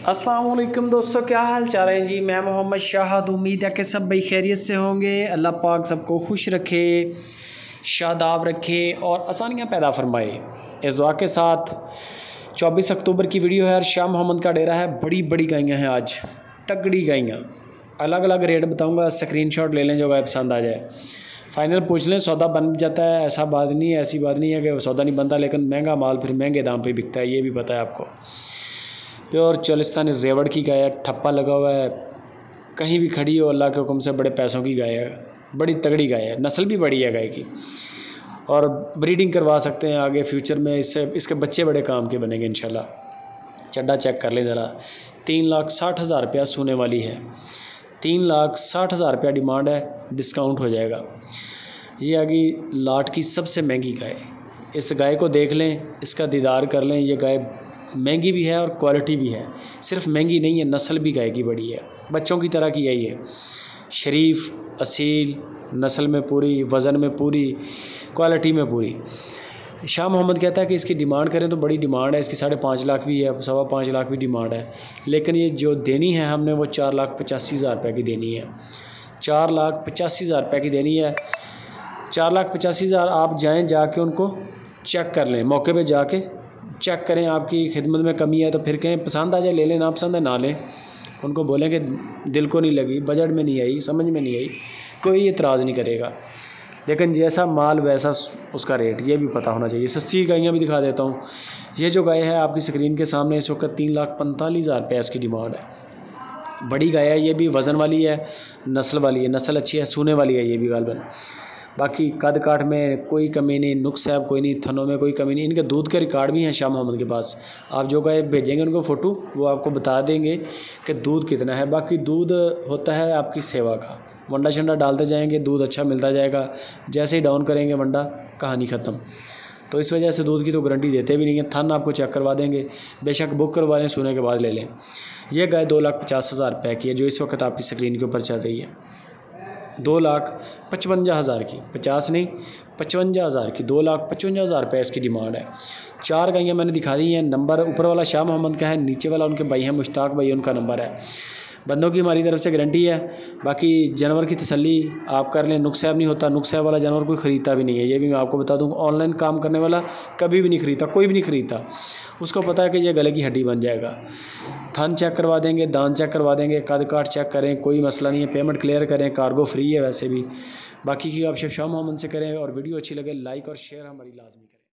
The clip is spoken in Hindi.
अस्सलाम वालेकुम दोस्तों, क्या हाल चाल है जी। मैं मुहम्मद शाह। उम्मीद है कि सब भाई खैरियत से होंगे। अल्लाह पाक सबको खुश रखे, शादाब रखे और आसानियाँ पैदा फरमाए। इस दुआ के साथ 24 अक्टूबर की वीडियो है और शाह मुहम्मद का डेरा है। बड़ी बड़ी गायें हैं आज, तगड़ी गायें। अलग अलग रेट बताऊँगा, स्क्रीनशॉट ले लें, जो गाय पसंद आ जाए फाइनल पूछ लें। सौदा बन जाता है, ऐसा बात नहीं है, ऐसी बात नहीं है कि सौदा नहीं बनता, लेकिन महंगा माल फिर महंगे दाम पे बिकता है, ये भी पता है आपको। प्योर चालिस्तानी रेवड़ की गाय है, ठप्पा लगा हुआ है, कहीं भी खड़ी हो अल्लाह के हुक्म से बड़े पैसों की गाय है। बड़ी तगड़ी गाय है, नस्ल भी बड़ी है गाय की, और ब्रीडिंग करवा सकते हैं आगे फ्यूचर में। इससे इसके बच्चे बड़े काम के बनेंगे इंशाल्लाह। चड्डा चेक कर ले ज़रा। 3,60,000 रुपया सोने वाली है। 3,60,000 रुपया डिमांड है, डिस्काउंट हो जाएगा। ये आ गई लाट की सबसे महंगी गाय। इस गाय को देख लें, इसका दीदार कर लें। ये गाय महंगी भी है और क्वालिटी भी है, सिर्फ महंगी नहीं है, नस्ल भी गाय की बड़ी है, बच्चों की तरह की है ये। शरीफ, असील, नस्ल में पूरी, वज़न में पूरी, क्वालिटी में पूरी। शाह मोहम्मद कहता है कि इसकी डिमांड करें तो बड़ी डिमांड है इसकी, 5.5 लाख भी है, 5.25 लाख भी डिमांड है, लेकिन ये जो देनी है हमने वो 4,85,000 रुपये की देनी है। 4,85,000 रुपये की देनी है। 4,85,000 आप जाएँ, जाके उनको चेक कर लें, मौके पे जाके चेक करें। आपकी खिदमत में कमी है तो फिर कहें पसंद आ जाए ले लें, ना पसंद है ना लें। उनको बोलें कि दिल को नहीं लगी, बजट में नहीं आई, समझ में नहीं आई, कोई एतराज़ नहीं करेगा। लेकिन जैसा माल वैसा उसका रेट, ये भी पता होना चाहिए। सस्ती गायें भी दिखा देता हूँ। ये जो गाय है आपकी स्क्रीन के सामने, इस वक्त 3,45,000 रुपये इसकी डिमांड है। बड़ी गाय है, ये भी वज़न वाली है, नस्ल वाली है, नस्ल अच्छी है, सूने वाली है ये भी गालबन। बाकी कद काठ में कोई कमी नहीं, नुक्स है कोई नहीं, थनों में कोई कमी नहीं। इनके दूध के रिकॉर्ड भी हैं शाह मोहम्मद के पास। आप जो गाय भेजेंगे उनको फ़ोटो, वो आपको बता देंगे कि दूध कितना है। बाकी दूध होता है आपकी सेवा का, वंडा शंडा डालते जाएंगे, दूध अच्छा मिलता जाएगा। जैसे ही डाउन करेंगे वंडा, कहानी ख़त्म। तो इस वजह से दूध की तो गारंटी देते भी नहीं है। थन आपको चेक करवा देंगे, बेशक बुक करवा लें, सोने के बाद ले लें। यह गाय 2,50,000 रुपये की है, जो इस वक्त आपकी स्क्रीन के ऊपर चल रही है। 2,55,000 की, 50 नहीं 55,000 की, 2,55,000 रुपये इसकी डिमांड है। 4 गायें मैंने दिखा दी हैं। नंबर ऊपर वाला शाह मोहम्मद का है, नीचे वाला उनके भाई हैं मुश्ताक भाई, उनका नंबर है। बंदों की हमारी तरफ से गारंटी है। बाकी जानवर की तसल्ली आप कर लें, नुकसैब नहीं होता। नुकसैब वाला जानवर कोई ख़रीदता भी नहीं है, ये भी मैं आपको बता दूँ। ऑनलाइन काम करने वाला कभी भी नहीं ख़रीदता, कोई भी नहीं ख़रीदता। उसको पता है कि ये गले की हड्डी बन जाएगा। थन चेक करवा देंगे, दान चेक करवा देंगे, कद काठ चेक करें, कोई मसला नहीं है। पेमेंट क्लियर करें, कार्गो फ्री है वैसे भी। बाकी की आप शाह मोहम्मद से करें, और वीडियो अच्छी लगे लाइक और शेयर हमारी लाजमी करें।